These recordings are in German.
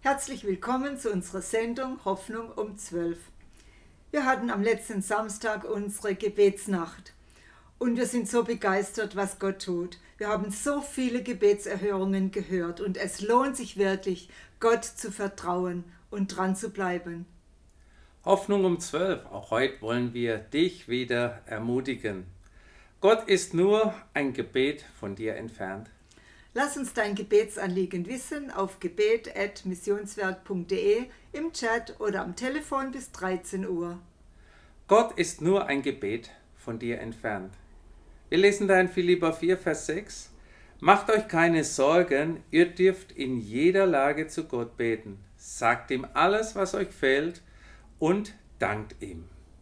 Herzlich willkommen zu unserer Sendung Hoffnung um 12. Wir hatten am letzten Samstag unsere Gebetsnacht und wir sind so begeistert, was Gott tut. Wir haben so viele Gebetserhörungen gehört und es lohnt sich wirklich, Gott zu vertrauen und dran zu bleiben. Hoffnung um 12. Auch heute wollen wir dich wieder ermutigen. Gott ist nur ein Gebet von dir entfernt. Lass uns dein Gebetsanliegen wissen auf gebet@missionswerk.de, im Chat oder am Telefon bis 13 Uhr. Gott ist nur ein Gebet von dir entfernt. Wir lesen da in Philipper 4, Vers 6. Macht euch keine Sorgen, ihr dürft in jeder Lage zu Gott beten. Sagt ihm alles, was euch fehlt und dankt ihm.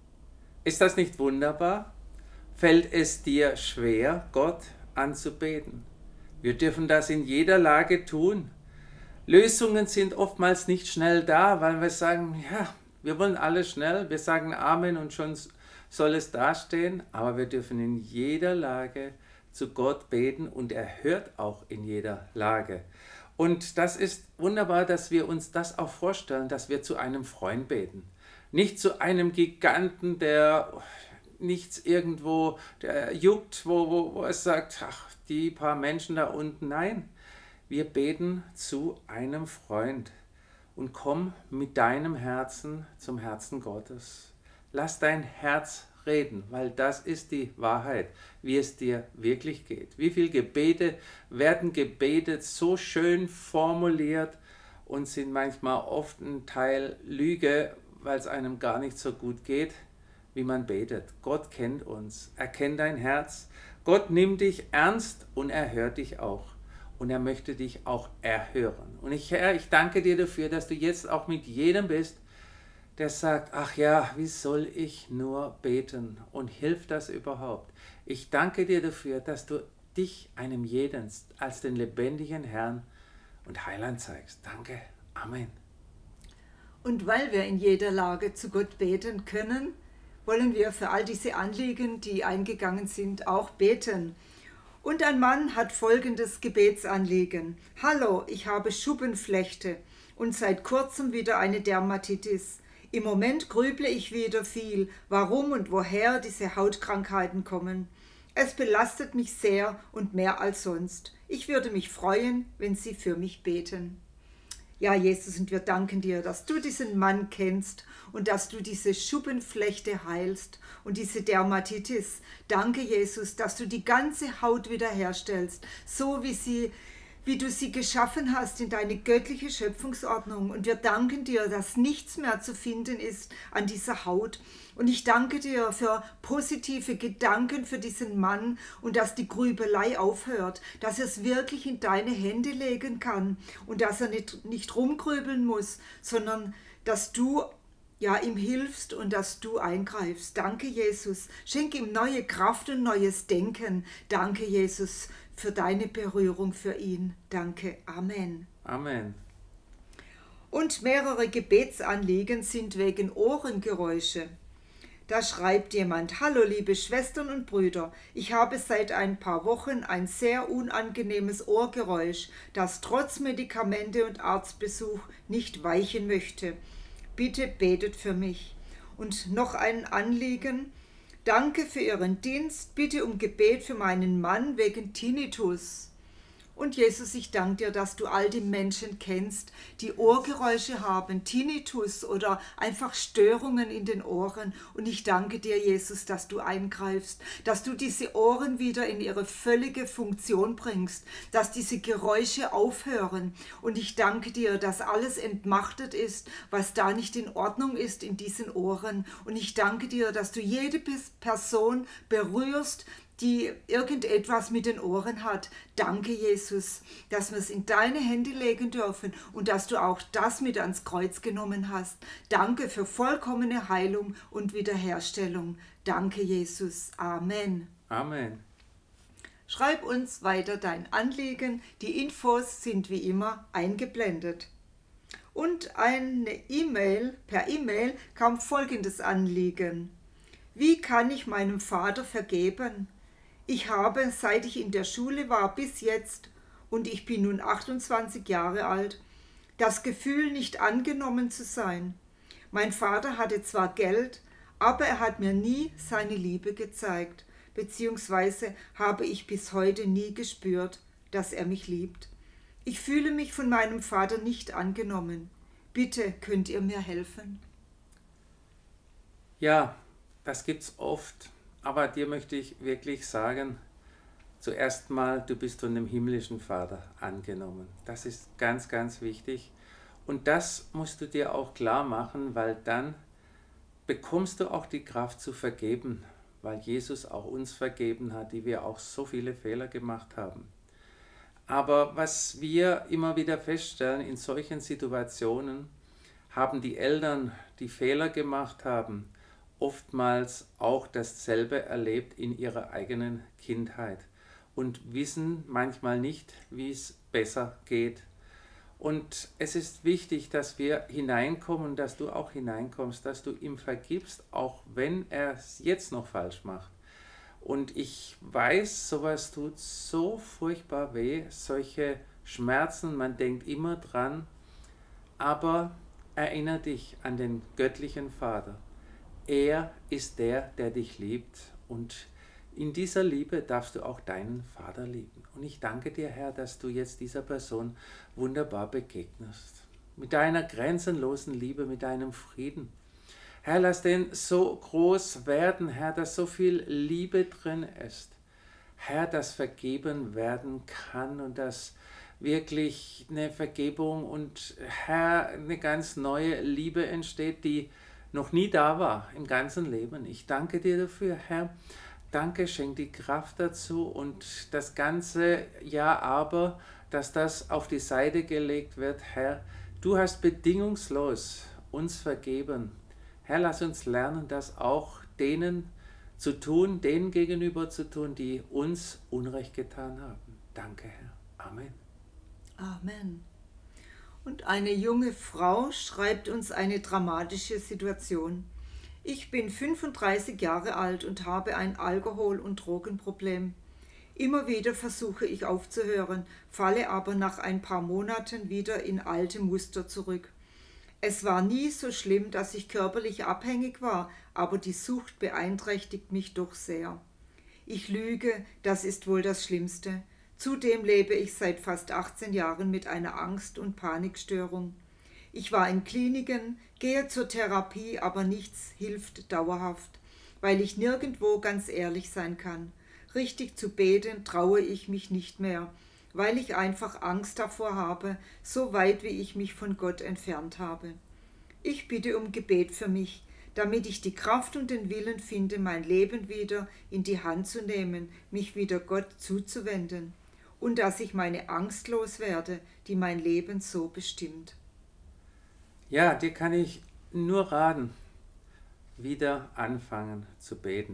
Ist das nicht wunderbar? Fällt es dir schwer, Gott anzubeten? Wir dürfen das in jeder Lage tun. Lösungen sind oftmals nicht schnell da, weil wir sagen, ja, wir wollen alles schnell, wir sagen Amen und schon soll es dastehen, aber wir dürfen in jeder Lage zu Gott beten und er hört auch in jeder Lage. Und das ist wunderbar, dass wir uns das auch vorstellen, dass wir zu einem Freund beten. Nicht zu einem Giganten, der nichts irgendwo der juckt, wo es sagt, ach, die paar Menschen da unten. Nein, wir beten zu einem Freund und komm mit deinem Herzen zum Herzen Gottes. Lass dein Herz reden, weil das ist die Wahrheit, wie es dir wirklich geht. Wie viele Gebete werden gebetet, so schön formuliert und sind manchmal oft ein Teil Lüge, weil es einem gar nicht so gut geht, wie man betet. Gott kennt uns, er kennt dein Herz. Gott nimmt dich ernst und er hört dich auch. Und er möchte dich auch erhören. Und Herr, ich danke dir dafür, dass du jetzt auch mit jedem bist, der sagt, ach ja, wie soll ich nur beten? Und hilft das überhaupt? Ich danke dir dafür, dass du dich einem jeden als den lebendigen Herrn und Heiland zeigst. Danke. Amen. Und weil wir in jeder Lage zu Gott beten können, wollen wir für all diese Anliegen, die eingegangen sind, auch beten. Und ein Mann hat folgendes Gebetsanliegen. Hallo, ich habe Schuppenflechte und seit kurzem wieder eine Dermatitis. Im Moment grüble ich wieder viel, warum und woher diese Hautkrankheiten kommen. Es belastet mich sehr und mehr als sonst. Ich würde mich freuen, wenn Sie für mich beten. Ja, Jesus, und wir danken dir, dass du diesen Mann kennst und dass du diese Schuppenflechte heilst und diese Dermatitis. Danke, Jesus, dass du die ganze Haut wiederherstellst, so wie du sie geschaffen hast in deine göttliche Schöpfungsordnung. Und wir danken dir, dass nichts mehr zu finden ist an dieser Haut. Und ich danke dir für positive Gedanken für diesen Mann und dass die Grübelei aufhört, dass er es wirklich in deine Hände legen kann und dass er nicht rumgrübeln muss, sondern dass du ihm hilfst und dass du eingreifst. Danke, Jesus. Schenke ihm neue Kraft und neues Denken. Danke, Jesus, für deine Berührung für ihn. Danke. Amen. Amen. Und mehrere Gebetsanliegen sind wegen Ohrengeräusche. Da schreibt jemand: Hallo liebe Schwestern und Brüder, ich habe seit ein paar Wochen ein sehr unangenehmes Ohrgeräusch, das trotz Medikamente und Arztbesuch nicht weichen möchte. Bitte betet für mich. Und noch ein Anliegen: Danke für Ihren Dienst, bitte um Gebet für meinen Mann wegen Tinnitus. Und Jesus, ich danke dir, dass du all die Menschen kennst, die Ohrgeräusche haben, Tinnitus oder einfach Störungen in den Ohren. Und ich danke dir, Jesus, dass du eingreifst, dass du diese Ohren wieder in ihre völlige Funktion bringst, dass diese Geräusche aufhören. Und ich danke dir, dass alles entmachtet ist, was da nicht in Ordnung ist in diesen Ohren. Und ich danke dir, dass du jede Person berührst, die irgendetwas mit den Ohren hat. Danke, Jesus, dass wir es in deine Hände legen dürfen und dass du auch das mit ans Kreuz genommen hast. Danke für vollkommene Heilung und Wiederherstellung. Danke, Jesus. Amen. Amen. Schreib uns weiter dein Anliegen. Die Infos sind wie immer eingeblendet. Und per E-Mail kam folgendes Anliegen. Wie kann ich meinem Vater vergeben? Ich habe, seit ich in der Schule war, bis jetzt, und ich bin nun 28 Jahre alt, Das Gefühl, nicht angenommen zu sein. Mein Vater hatte zwar Geld, aber er hat mir nie seine Liebe gezeigt, beziehungsweise habe ich bis heute nie gespürt, dass er mich liebt. Ich fühle mich von meinem Vater nicht angenommen. Bitte könnt ihr mir helfen? Ja, das gibt's oft, aber dir möchte ich wirklich sagen, zuerst mal, du bist von dem himmlischen Vater angenommen. Das ist ganz, ganz wichtig. Und das musst du dir auch klar machen, weil dann bekommst du auch die Kraft zu vergeben, weil Jesus auch uns vergeben hat, die wir auch so viele Fehler gemacht haben. Aber was wir immer wieder feststellen, in solchen Situationen haben die Eltern, die Fehler gemacht haben, oftmals auch dasselbe erlebt in ihrer eigenen Kindheit und wissen manchmal nicht, wie es besser geht. Und es ist wichtig, dass wir hineinkommen, dass du auch hineinkommst, dass du ihm vergibst, auch wenn er es jetzt noch falsch macht. Und ich weiß, sowas tut so furchtbar weh, solche Schmerzen, man denkt immer dran, aber erinnere dich an den göttlichen Vater. Er ist der, der dich liebt, und in dieser Liebe darfst du auch deinen Vater lieben. Und ich danke dir, Herr, dass du jetzt dieser Person wunderbar begegnest. Mit deiner grenzenlosen Liebe, mit deinem Frieden. Herr, lass den so groß werden, Herr, dass so viel Liebe drin ist. Herr, dass vergeben werden kann und dass wirklich eine Vergebung und, Herr, eine ganz neue Liebe entsteht, die noch nie da war im ganzen Leben. Ich danke dir dafür, Herr. Danke, schenk die Kraft dazu und das ganze Ja, aber, dass das auf die Seite gelegt wird, Herr. Du hast bedingungslos uns vergeben. Herr, lass uns lernen, das auch denen zu tun, denen gegenüber zu tun, die uns Unrecht getan haben. Danke, Herr. Amen. Amen. Und eine junge Frau schreibt uns eine dramatische Situation. Ich bin 35 Jahre alt und habe ein Alkohol- und Drogenproblem. Immer wieder versuche ich aufzuhören, falle aber nach ein paar Monaten wieder in alte Muster zurück. Es war nie so schlimm, dass ich körperlich abhängig war, aber die Sucht beeinträchtigt mich doch sehr. Ich lüge, das ist wohl das Schlimmste. Zudem lebe ich seit fast 18 Jahren mit einer Angst- und Panikstörung. Ich war in Kliniken, gehe zur Therapie, aber nichts hilft dauerhaft, weil ich nirgendwo ganz ehrlich sein kann. Richtig zu beten traue ich mich nicht mehr, weil ich einfach Angst davor habe, so weit wie ich mich von Gott entfernt habe. Ich bitte um Gebet für mich, damit ich die Kraft und den Willen finde, mein Leben wieder in die Hand zu nehmen, mich wieder Gott zuzuwenden und dass ich meine Angst loswerde, die mein Leben so bestimmt. Ja, dir kann ich nur raten, wieder anfangen zu beten,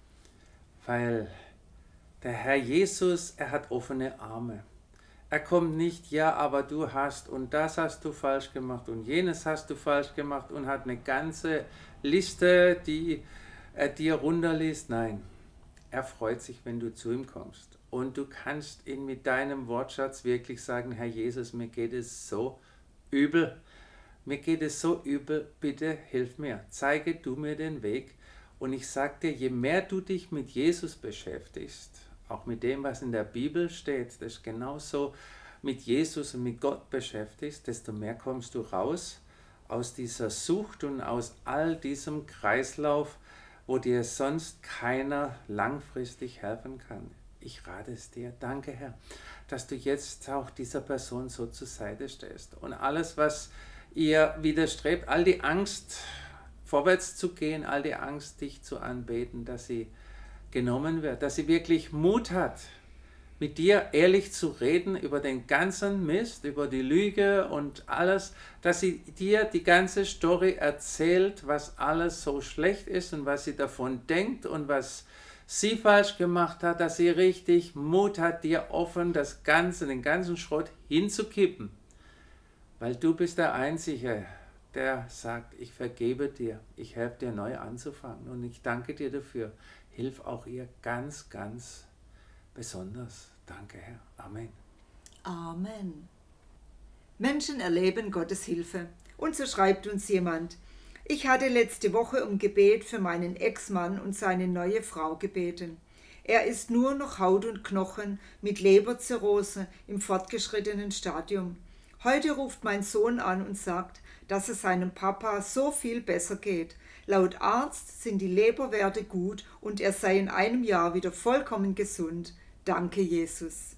weil der Herr Jesus, er hat offene Arme. Er kommt nicht, ja, aber du hast und das hast du falsch gemacht und jenes hast du falsch gemacht und hat eine ganze Liste, die er dir runterliest. Nein, er freut sich, wenn du zu ihm kommst. Und du kannst ihn mit deinem Wortschatz wirklich sagen, Herr Jesus, mir geht es so übel. Mir geht es so übel, bitte hilf mir. Zeige du mir den Weg. Und ich sage dir, je mehr du dich mit Jesus beschäftigst, auch mit dem, was in der Bibel steht, das ist genauso mit Jesus und mit Gott beschäftigst, desto mehr kommst du raus aus dieser Sucht und aus all diesem Kreislauf, wo dir sonst keiner langfristig helfen kann. Ich rate es dir. Danke, Herr, dass du jetzt auch dieser Person so zur Seite stehst. Und alles, was ihr widerstrebt, all die Angst, vorwärts zu gehen, all die Angst, dich zu anbeten, dass sie genommen wird, dass sie wirklich Mut hat, mit dir ehrlich zu reden über den ganzen Mist, über die Lüge und alles, dass sie dir die ganze Story erzählt, was alles so schlecht ist und was sie davon denkt und was sie falsch gemacht hat, dass sie richtig Mut hat, dir offen den ganzen Schrott hinzukippen, weil du bist der Einzige, der sagt, ich vergebe dir, ich helfe dir neu anzufangen und ich danke dir dafür. Hilf auch ihr ganz, ganz besonders. Danke, Herr. Amen. Amen. Menschen erleben Gottes Hilfe. Und so schreibt uns jemand: Ich hatte letzte Woche um Gebet für meinen Ex-Mann und seine neue Frau gebeten. Er ist nur noch Haut und Knochen mit Leberzirrhose im fortgeschrittenen Stadium. Heute ruft mein Sohn an und sagt, dass es seinem Papa so viel besser geht. Laut Arzt sind die Leberwerte gut und er sei in einem Jahr wieder vollkommen gesund. Danke, Jesus.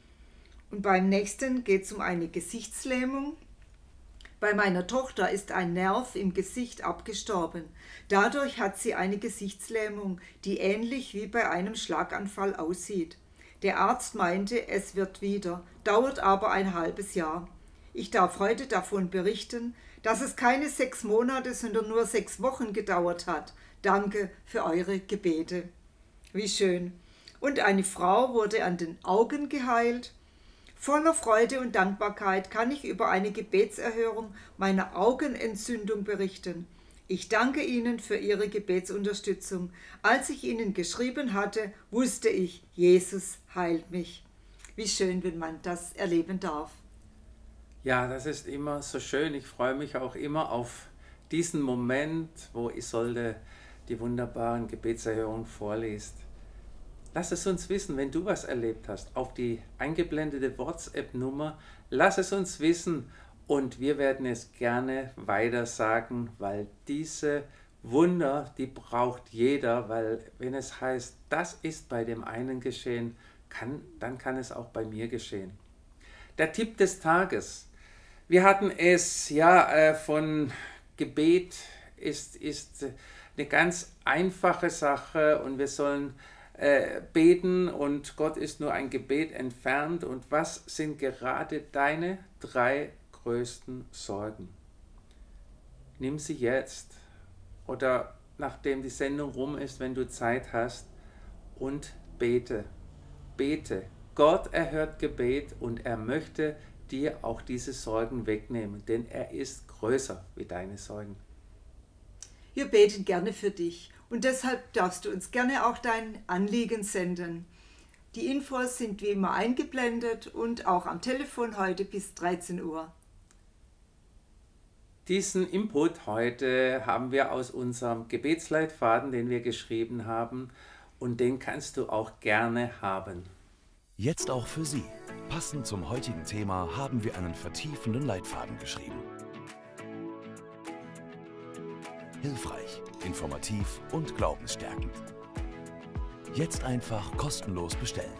Und beim nächsten geht es um eine Gesichtslähmung. Bei meiner Tochter ist ein Nerv im Gesicht abgestorben. Dadurch hat sie eine Gesichtslähmung, die ähnlich wie bei einem Schlaganfall aussieht. Der Arzt meinte, es wird wieder, dauert aber ein halbes Jahr. Ich darf heute davon berichten, dass es keine 6 Monate, sondern nur 6 Wochen gedauert hat. Danke für eure Gebete. Wie schön. Und eine Frau wurde an den Augen geheilt. Voller Freude und Dankbarkeit kann ich über eine Gebetserhörung meiner Augenentzündung berichten. Ich danke Ihnen für Ihre Gebetsunterstützung. Als ich Ihnen geschrieben hatte, wusste ich, Jesus heilt mich. Wie schön, wenn man das erleben darf. Ja, das ist immer so schön. Ich freue mich auch immer auf diesen Moment, wo Isolde die wunderbaren Gebetserhörungen vorliest. Lass es uns wissen, wenn du was erlebt hast, auf die eingeblendete WhatsApp-Nummer. Lass es uns wissen und wir werden es gerne weiter sagen, weil diese Wunder, die braucht jeder, weil wenn es heißt, das ist bei dem einen geschehen, dann kann es auch bei mir geschehen. Der Tipp des Tages. Wir hatten es von Gebet ist eine ganz einfache Sache und wir sollen beten und Gott ist nur ein Gebet entfernt. Und was sind gerade deine 3 größten Sorgen? Nimm sie jetzt oder nachdem die Sendung rum ist, wenn du Zeit hast, und bete. Bete. Gott erhört Gebet und er möchte dir auch diese Sorgen wegnehmen, denn er ist größer wie deine Sorgen. Wir beten gerne für dich und deshalb darfst du uns gerne auch dein Anliegen senden. Die Infos sind wie immer eingeblendet und auch am Telefon heute bis 13 Uhr. Diesen Input heute haben wir aus unserem Gebetsleitfaden, den wir geschrieben haben, und den kannst du auch gerne haben. Jetzt auch für Sie. Passend zum heutigen Thema haben wir einen vertiefenden Leitfaden geschrieben. Hilfreich, informativ und glaubensstärkend. Jetzt einfach kostenlos bestellen.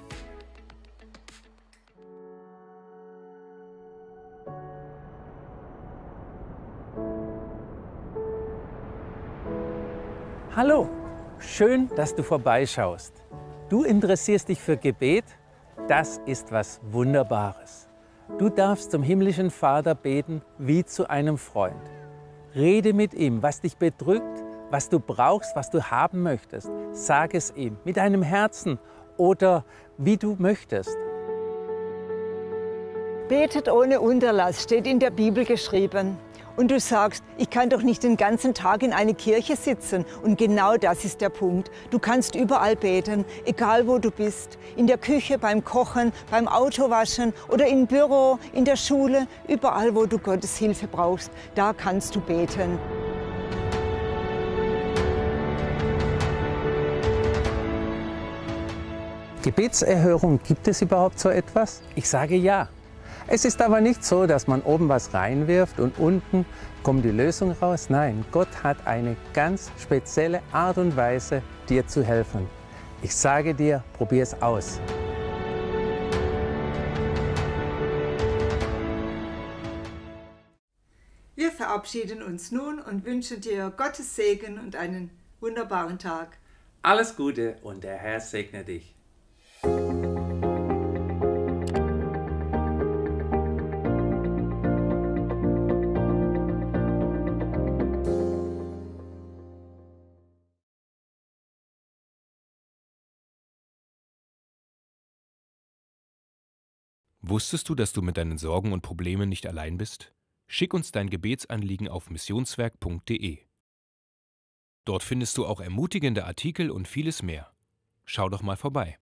Hallo, schön, dass du vorbeischaust. Du interessierst dich für Gebet? Das ist was Wunderbares. Du darfst zum himmlischen Vater beten wie zu einem Freund. Rede mit ihm, was dich bedrückt, was du brauchst, was du haben möchtest. Sag es ihm mit deinem Herzen oder wie du möchtest. Betet ohne Unterlass, steht in der Bibel geschrieben. Und du sagst, ich kann doch nicht den ganzen Tag in eine Kirche sitzen. Und genau das ist der Punkt. Du kannst überall beten, egal wo du bist. In der Küche, beim Kochen, beim Autowaschen oder im Büro, in der Schule. Überall, wo du Gottes Hilfe brauchst, da kannst du beten. Gebetserhörung, gibt es überhaupt so etwas? Ich sage ja. Es ist aber nicht so, dass man oben was reinwirft und unten kommt die Lösung raus. Nein, Gott hat eine ganz spezielle Art und Weise, dir zu helfen. Ich sage dir, probier es aus. Wir verabschieden uns nun und wünschen dir Gottes Segen und einen wunderbaren Tag. Alles Gute und der Herr segne dich. Wusstest du, dass du mit deinen Sorgen und Problemen nicht allein bist? Schick uns dein Gebetsanliegen auf missionswerk.de. Dort findest du auch ermutigende Artikel und vieles mehr. Schau doch mal vorbei.